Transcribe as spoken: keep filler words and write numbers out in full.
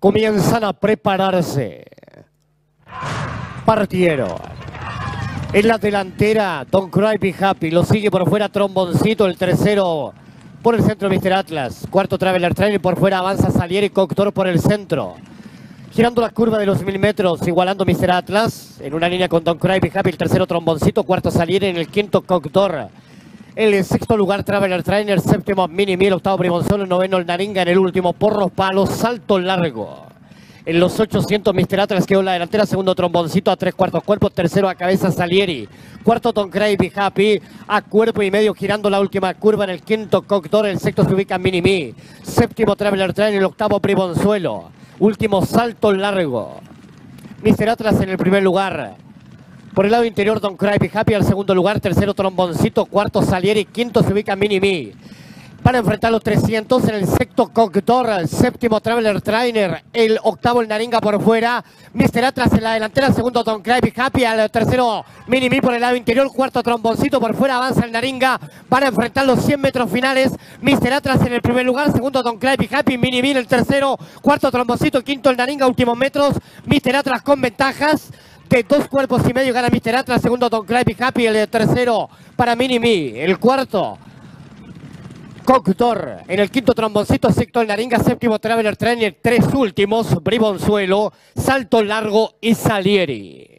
comienzan a prepararse. Partieron. En la delantera, Don't Cry Be Happy. Lo sigue por fuera Tromboncito, el tercero por el centro mister Atlas. Cuarto Traveler Trainer, por fuera avanza Salieri, Coctor por el centro. Girando la curva de los mil metros, igualando mister Atlas. En una línea con Don't Cry Be Happy, el tercero Tromboncito, cuarto Salieri, en el quinto Coctor. El sexto lugar Traveler Trainer, séptimo Mini Mil, octavo Bribonzuelo, el noveno el Naringa, en el último Porros Palos, salto largo. En los ochocientos mister Atlas quedó en la delantera, segundo Tromboncito a tres cuartos cuerpos, tercero a cabeza Salieri, cuarto Don't Cry Be Happy, a cuerpo y medio girando la última curva en el quinto Coctor, el sexto se ubica Mini Mi, séptimo Traveler Trainer, el octavo Bribonzuelo, último salto largo. mister Atlas en el primer lugar. Por el lado interior Don't Cry Be Happy al segundo lugar, tercero Tromboncito, cuarto Salieri, quinto se ubica Mini Mi. Para enfrentar los trescientos en el sexto Coctor, séptimo Traveler Trainer, el octavo el Naringa por fuera, mister Atlas en la delantera, segundo Don't Cry Be Happy, al tercero Mini Mi por el lado interior, cuarto Tromboncito por fuera, avanza el Naringa para enfrentar los cien metros finales, mister Atlas en el primer lugar, segundo Don't Cry Be Happy, Mini Mi en el tercero, cuarto Tromboncito, quinto el Naringa, últimos metros, mister Atlas con ventajas. De dos cuerpos y medio gana mister Atlas, segundo Don't Cry Be Happy, el tercero para Mini Mi, el cuarto Coctor, en el quinto Tromboncito, sexto el Naringa, séptimo Traveler Trainer, tres últimos Bribonzuelo, salto largo y Salieri.